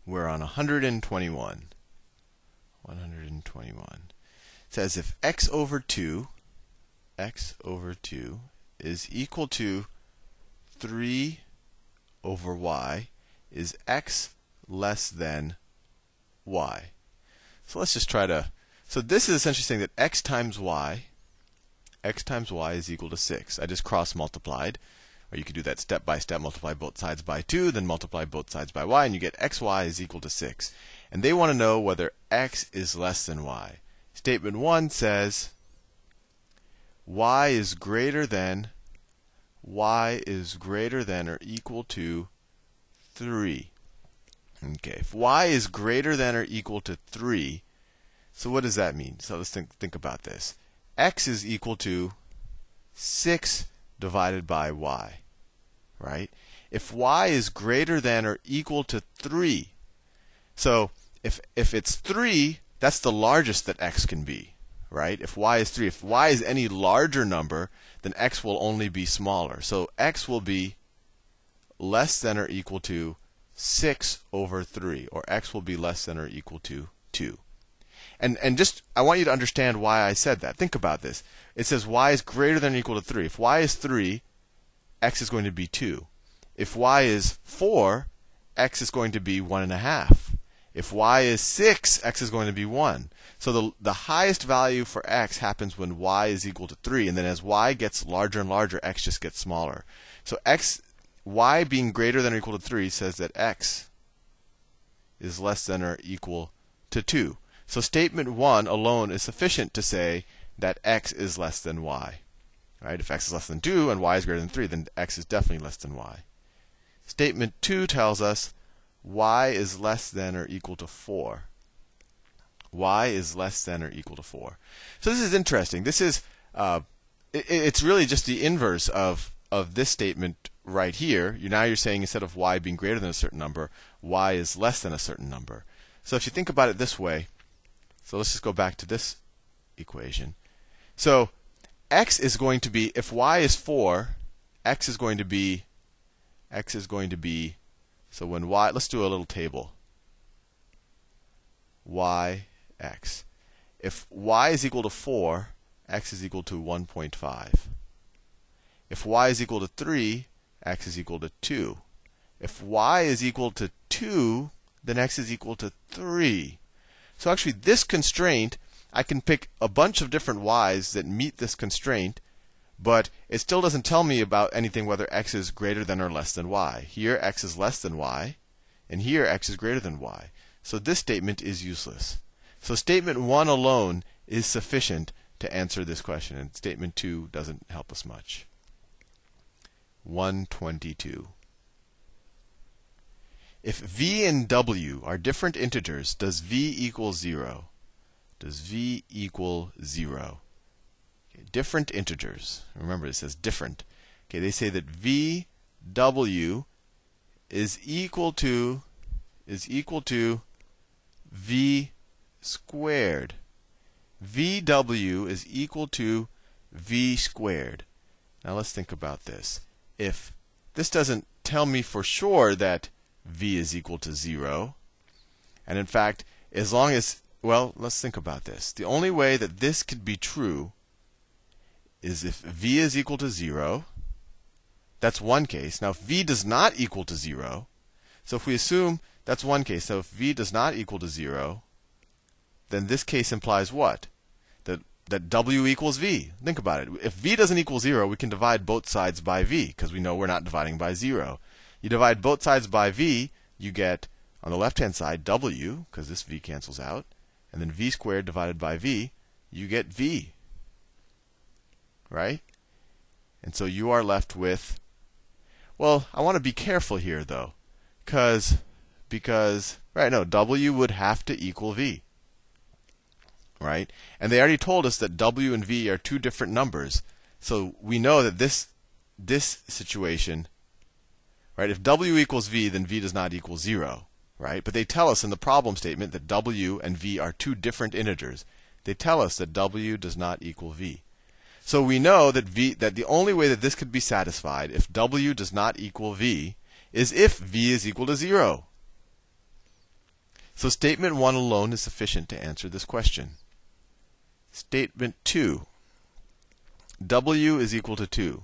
we're on 121. 121. It says if x over 2 is equal to 3 over y, is x less than y? So let's just try to, so this is essentially saying that x times y is equal to 6. I just cross multiplied. Or you could do that step by step, multiply both sides by 2, then multiply both sides by y, and you get xy is equal to 6. And they want to know whether x is less than y. Statement 1 says y is greater than or equal to 3. Okay, if y is greater than or equal to 3, so what does that mean? So let's think about this. X is equal to 6 divided by y, right? If y is greater than or equal to 3, so if it's 3, that's the largest that x can be, right? If y is 3, if y is any larger number, then x will only be smaller. So x will be less than or equal to 6 over 3, or x will be less than or equal to 2. And just, I want you to understand why I said that. Think about this. It says y is greater than or equal to 3. If y is 3, x is going to be 2. If y is 4, x is going to be 1.5. If y is 6, x is going to be 1. So the highest value for x happens when y is equal to 3. And then as y gets larger and larger, x just gets smaller. So y being greater than or equal to 3 says that x is less than or equal to 2. So statement 1 alone is sufficient to say that x is less than y. Right? If x is less than 2 and y is greater than 3, then x is definitely less than y. Statement 2 tells us y is less than or equal to 4. Y is less than or equal to 4. So this is interesting. This is it's really just the inverse of this statement right here. Now you're saying instead of y being greater than a certain number, y is less than a certain number. So if you think about it this way, so let's just go back to this equation. So x is going to be, if y is 4, x is going to be, so when y, let's do a little table. Y, x. If y is equal to 4, x is equal to 1.5. If y is equal to 3, x is equal to 2. If y is equal to 2, then x is equal to 3. So actually, this constraint, I can pick a bunch of different y's that meet this constraint, but it still doesn't tell me about anything whether x is greater than or less than y. Here, x is less than y, and here, x is greater than y. So this statement is useless. So statement 1 alone is sufficient to answer this question, and statement 2 doesn't help us much. 122. If v and w are different integers, does v equal 0? Does v equal 0? Okay, different integers. Remember, it says different. Okay, they say that vw is equal to v squared. Vw is equal to v squared. Now let's think about this. If this doesn't tell me for sure that v is equal to 0, and in fact, as long as, well, let's think about this. The only way that this could be true is if v is equal to 0. That's one case. Now, if v does not equal to 0, so if we assume that's one case, so if v does not equal to 0, then this case implies what? That w equals v. Think about it. If v doesn't equal 0, we can divide both sides by v, because we know we're not dividing by 0. You divide both sides by v, you get, on the left-hand side, w, because this v cancels out, and then v squared divided by v, you get v. Right? And so you are left with, well, I want to be careful here, though, because, right, no, w would have to equal v. Right? And they already told us that w and v are two different numbers. So we know that this situation, right, if w equals v, then v does not equal 0. Right? But they tell us in the problem statement that w and v are two different integers. They tell us that w does not equal v. So we know that the only way that this could be satisfied, if w does not equal v, is if v is equal to 0. So statement 1 alone is sufficient to answer this question. Statement 2. W is equal to 2.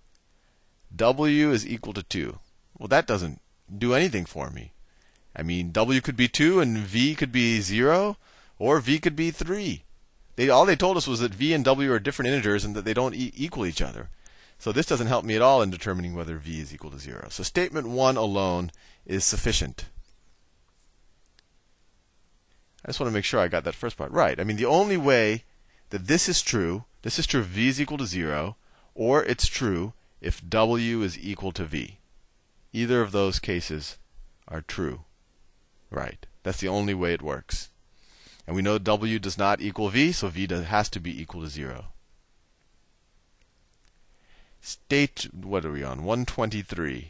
W is equal to 2. Well, that doesn't do anything for me. I mean, W could be 2 and V could be 0, or V could be 3. All they told us was that V and W are different integers and that they don't equal each other. So this doesn't help me at all in determining whether V is equal to 0. So statement 1 alone is sufficient. I just want to make sure I got that first part right. I mean, the only way that this is true if V is equal to 0, or it's true if W is equal to V. Either of those cases are true. Right. That's the only way it works. And we know W does not equal V, so V has to be equal to 0. What are we on? 123.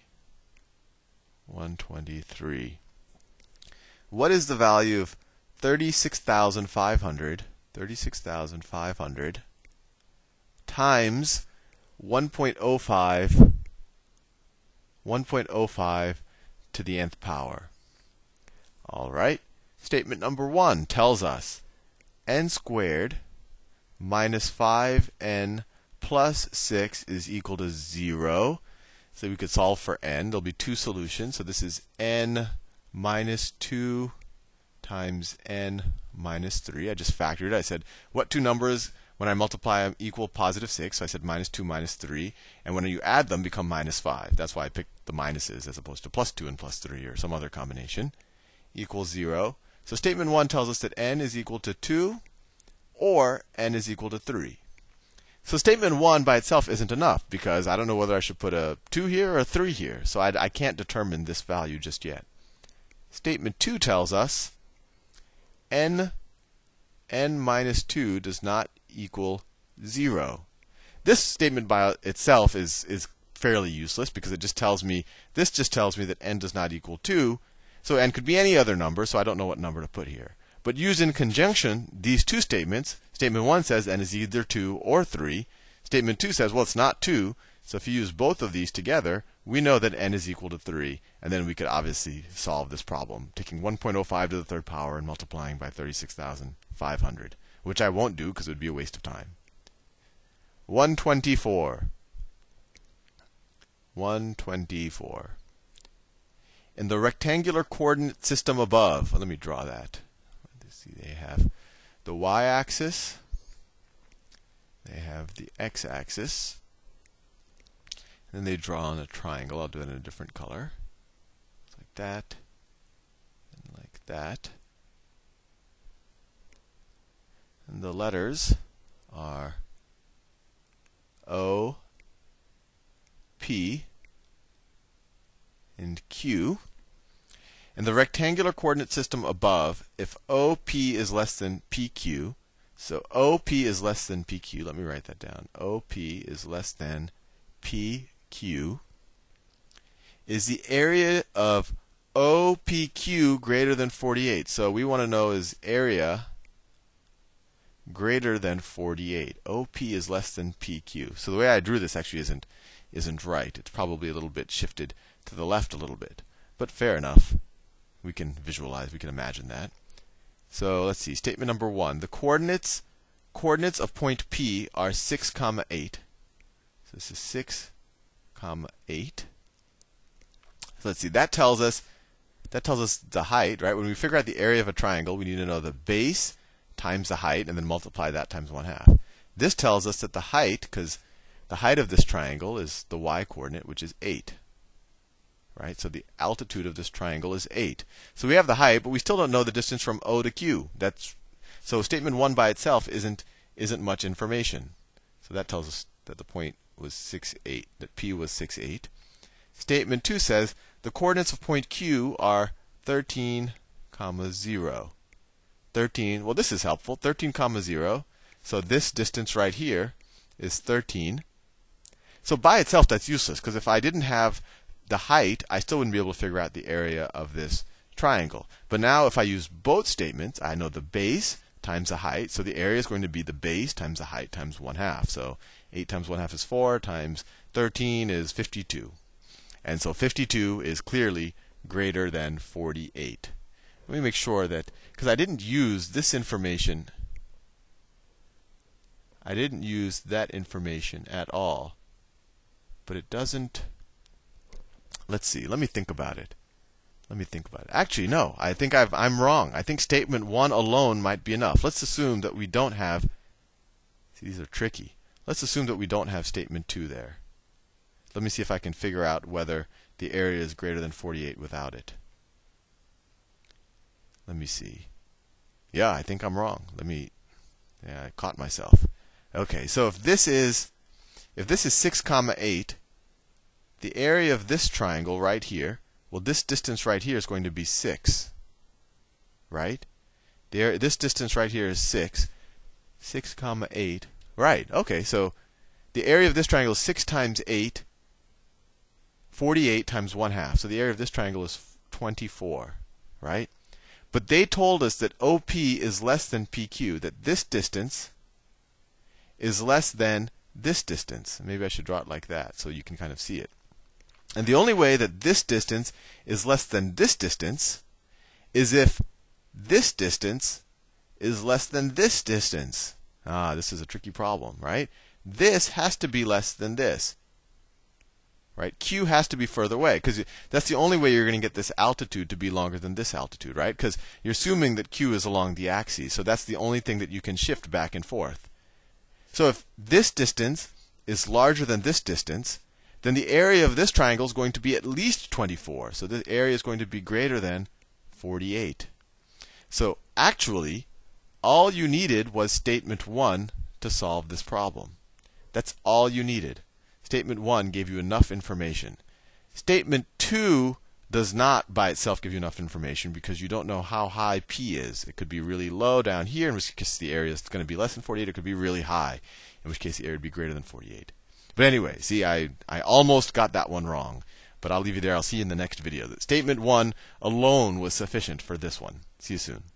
123. What is the value of 36,500 times 1.05 to the nth power? All right. Statement number 1 tells us n squared minus 5n plus 6 is equal to 0. So we could solve for n. There'll be two solutions. So this is n minus 2 times n minus 3. I just factored it. I said, what two numbers, when I multiply them, equal positive 6? So I said minus 2 minus 3. And when you add them, become minus 5. That's why I picked the minuses as opposed to plus 2 and plus 3 or some other combination. Equals 0. So statement 1 tells us that n is equal to 2 or n is equal to 3. So statement 1 by itself isn't enough because I don't know whether I should put a 2 here or a 3 here. So I can't determine this value just yet. Statement 2 tells us n minus 2 does not equal 0. This statement by itself is fairly useless because this just tells me that n does not equal 2. So n could be any other number, so I don't know what number to put here. But used in conjunction, these two statements, statement 1 says n is either 2 or 3. Statement 2 says, well, it's not 2. So if you use both of these together, we know that n is equal to 3. And then we could obviously solve this problem, taking 1.05 to the third power and multiplying by 36,500, which I won't do because it would be a waste of time. 124. 124. In the rectangular coordinate system above, let me draw that. Let's see, they have the y-axis, they have the x-axis, and then they draw on a triangle. I'll do it in a different color. Like that, and like that. And the letters are O, P, and Q. In the rectangular coordinate system above, if OP is less than PQ, so OP is less than PQ, let me write that down. OP is less than PQ. Is the area of OPQ greater than 48? So we want to know, is area greater than 48? OP is less than PQ. So the way I drew this actually isn't right. It's probably a little bit shifted to the left a little bit. But fair enough. We can visualize, we can imagine that. So let's see, statement number 1. The coordinates of point P are 6, 8. So this is 6, 8. So let's see, that tells us the height, right? When we figure out the area of a triangle, we need to know the base times the height and then multiply that times 1/2. This tells us that the height, because the height of this triangle is the y-coordinate, which is 8. Right? So the altitude of this triangle is 8. So we have the height, but we still don't know the distance from O to Q. So statement 1 by itself isn't much information. So that tells us that the point was 6, 8, that P was 6, 8. Statement 2 says the coordinates of point Q are 13, 0. 13, well, this is helpful. 13, 0. So this distance right here is 13. So by itself, that's useless, because if I didn't have the height, I still wouldn't be able to figure out the area of this triangle. But now if I use both statements, I know the base times the height. So the area is going to be the base times the height times 1/2. So 8 times 1/2 is 4, times 13 is 52. And so 52 is clearly greater than 48. let me make sure that, because I didn't use this information, I didn't use that information at all. But it doesn't. Let's see. Let me think about it. Actually, no. I think I'm wrong. I think statement 1 alone might be enough. Let's assume that we don't have. See, these are tricky. Let's assume that we don't have statement 2 there. Let me see if I can figure out whether the area is greater than 48 without it. Let me see. Yeah, I think I'm wrong. Yeah, I caught myself. Okay, so if this is 6, 8, the area of this triangle right here, well, this distance right here is going to be 6, right? This distance right here is 6, 8. Right, okay, so the area of this triangle is 6 times 8, 48 times 1/2. So the area of this triangle is 24, right? But they told us that OP is less than PQ, that this distance is less than this distance. Maybe I should draw it like that so you can kind of see it. And the only way that this distance is less than this distance is if this distance is less than this distance. This is a tricky problem, right? This has to be less than this. Right? Q has to be further away, because that's the only way you're going to get this altitude to be longer than this altitude, right? Because you're assuming that Q is along the axis, so that's the only thing that you can shift back and forth. So if this distance is larger than this distance, then the area of this triangle is going to be at least 24. So the area is going to be greater than 48. So actually, all you needed was statement 1 to solve this problem. That's all you needed. Statement 1 gave you enough information. Statement 2 does not by itself give you enough information because you don't know how high P is. It could be really low down here, in which case the area is going to be less than 48. It could be really high, in which case the area would be greater than 48. But anyway, see, I almost got that one wrong. But I'll leave you there. I'll see you in the next video. Statement 1 alone was sufficient for this one. See you soon.